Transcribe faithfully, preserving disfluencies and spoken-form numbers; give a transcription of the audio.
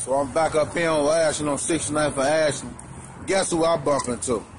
So I'm back up here on Ashland on sixty-ninth for Ashland. Guess who I bump into?